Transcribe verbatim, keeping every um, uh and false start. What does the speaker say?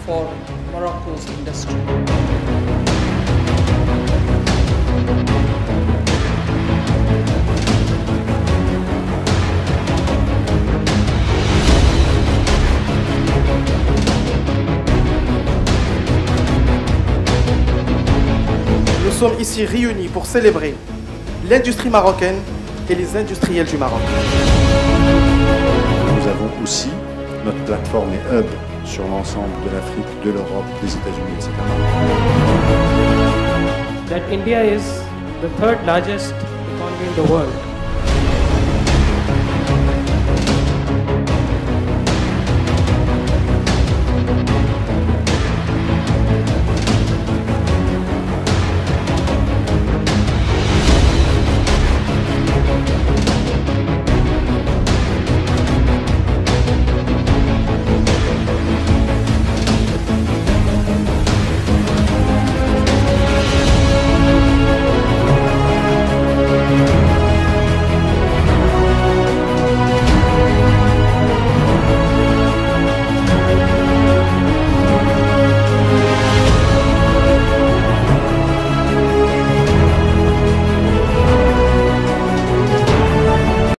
for Morocco's industry. Nous sommes ici réunis pour célébrer l'industrie marocaine et les industriels du Maroc. Nous avons aussi notre plateforme et hub sur l'ensemble de l'Afrique, de l'Europe, des États-Unis, et cetera. That India is the third largest economy in the world.